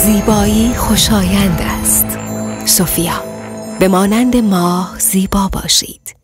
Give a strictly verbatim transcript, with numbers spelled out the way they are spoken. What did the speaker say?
زیبایی خوشایند است. سوفیا، به مانند ماه زیبا باشید.